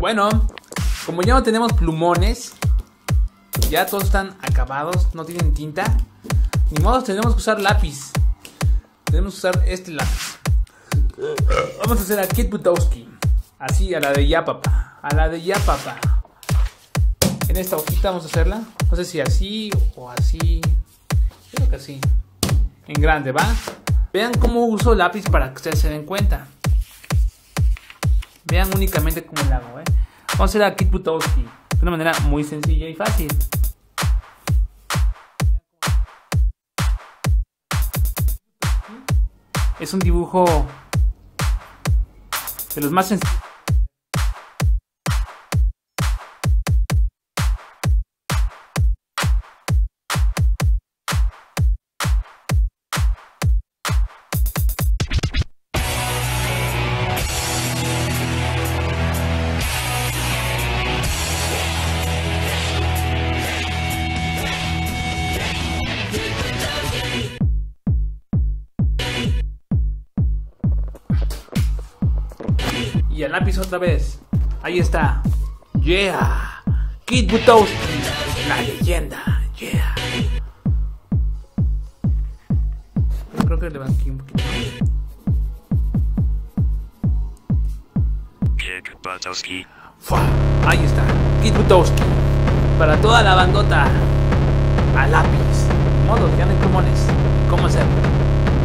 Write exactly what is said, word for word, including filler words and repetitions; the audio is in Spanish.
Bueno, como ya no tenemos plumones, ya todos están acabados, no tienen tinta, ni modo, tenemos que usar lápiz. Tenemos que usar este lápiz. Vamos a hacer a Kid Butowski. Así, a la de ya papá. A la de ya papá. En esta hojita vamos a hacerla. No sé si así o así. Creo que así. En grande, ¿va? Vean cómo uso lápiz para que ustedes se den cuenta. Vean únicamente cómo lo hago, ¿eh? Vamos a hacer a Kid Butowski de una manera muy sencilla y fácil. Es un dibujo de los más sencillos. Y el lápiz otra vez. Ahí está. Yeah. Kid Butowski, la leyenda. Yeah. Creo que le van aquí un poquito. Kid Butowski. ¡Fua! Ahí está. Kid Butowski. Para toda la bandota. A lápiz. Modo, ya no hay plumones. ¿Cómo hacerlo?